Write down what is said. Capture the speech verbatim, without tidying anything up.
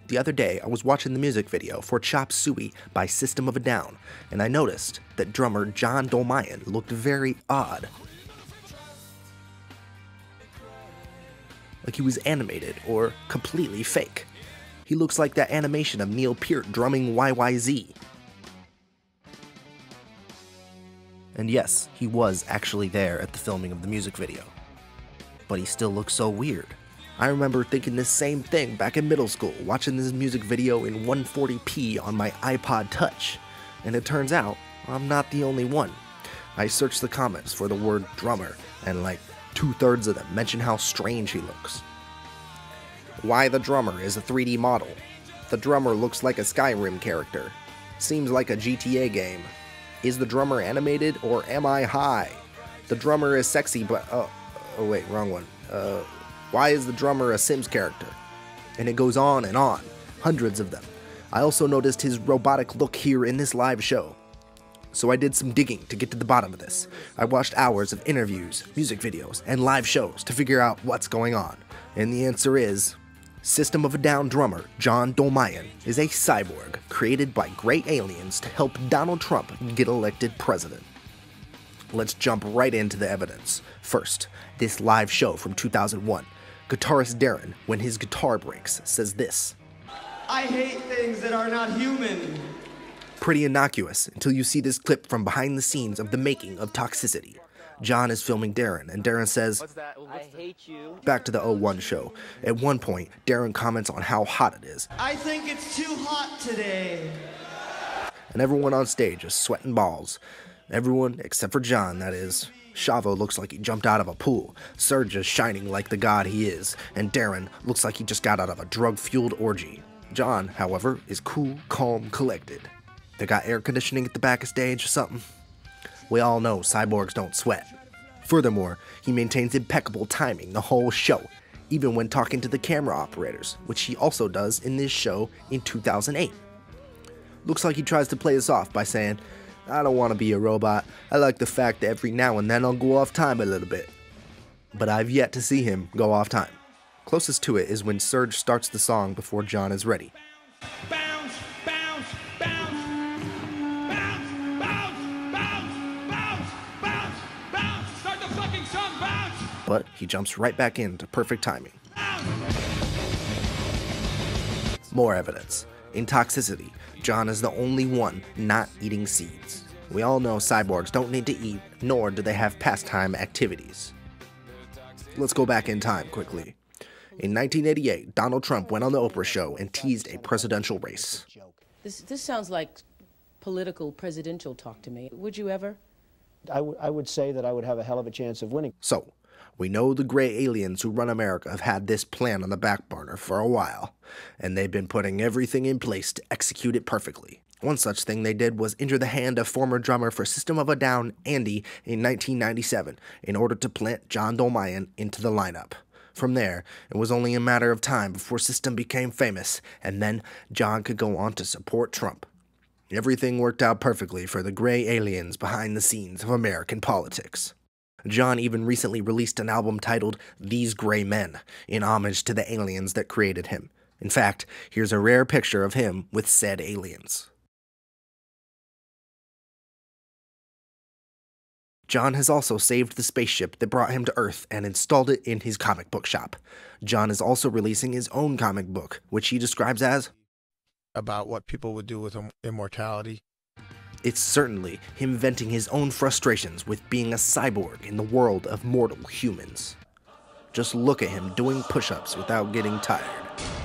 The other day, I was watching the music video for Chop Suey by System of a Down, and I noticed that drummer John Dolmayan looked very odd. Like he was animated or completely fake. He looks like that animation of Neil Peart drumming Y Y Z. And yes, he was actually there at the filming of the music video. But he still looks so weird. I remember thinking this same thing back in middle school, watching this music video in one forty p on my iPod Touch. And it turns out, I'm not the only one. I searched the comments for the word drummer, and like two-thirds of them mention how strange he looks. Why the drummer is a three D model. The drummer looks like a Skyrim character. Seems like a G T A game. Is the drummer animated or am I high? The drummer is sexy but, oh, oh wait, wrong one. Uh, why is the drummer a Sims character? And it goes on and on. Hundreds of them. I also noticed his robotic look here in this live show. So I did some digging to get to the bottom of this. I watched hours of interviews, music videos, and live shows to figure out what's going on. And the answer is, System of a Down drummer John Dolmayan is a cyborg created by great aliens to help Donald Trump get elected president. Let's jump right into the evidence. First, this live show from two thousand one. Guitarist Darren, when his guitar breaks, says this. I hate things that are not human. Pretty innocuous until you see this clip from behind the scenes of the making of Toxicity. John is filming Darren, and Darren says, What's that? I hate you. Back to the oh one show. At one point, Darren comments on how hot it is. I think it's too hot today. And everyone on stage is sweating balls. Everyone, except for John, that is. Chavo looks like he jumped out of a pool. Serge is shining like the god he is. And Darren looks like he just got out of a drug-fueled orgy. John, however, is cool, calm, collected. They got air conditioning at the back of stage or something? We all know cyborgs don't sweat. Furthermore, he maintains impeccable timing the whole show, even when talking to the camera operators, which he also does in this show in two thousand eight. Looks like he tries to play this off by saying, I don't want to be a robot, I like the fact that every now and then I'll go off time a little bit. But I've yet to see him go off time. Closest to it is when Serge starts the song before John is ready. Bounce, bounce, bounce, bounce, bounce, bounce, bounce, bounce, bounce, start the fucking song, bounce! But he jumps right back into perfect timing. More evidence. In Toxicity, John is the only one not eating seeds. We all know cyborgs don't need to eat, nor do they have pastime activities. Let's go back in time quickly. In nineteen eighty-eight, Donald Trump went on the Oprah show and teased a presidential race. This, this sounds like political presidential talk to me. Would you ever? I, I would say that I would have a hell of a chance of winning. So, we know the gray aliens who run America have had this plan on the back burner for a while, and they've been putting everything in place to execute it perfectly. One such thing they did was injure the hand of former drummer for System of a Down, Andy, in nineteen ninety-seven, in order to plant John Dolmayan into the lineup. From there, it was only a matter of time before System became famous, and then John could go on to support Trump. Everything worked out perfectly for the gray aliens behind the scenes of American politics. John even recently released an album titled These Gray Men, in homage to the aliens that created him. In fact, here's a rare picture of him with said aliens. John has also saved the spaceship that brought him to Earth and installed it in his comic book shop. John is also releasing his own comic book, which he describes as about what people would do with immortality. It's certainly him venting his own frustrations with being a cyborg in the world of mortal humans. Just look at him doing push-ups without getting tired.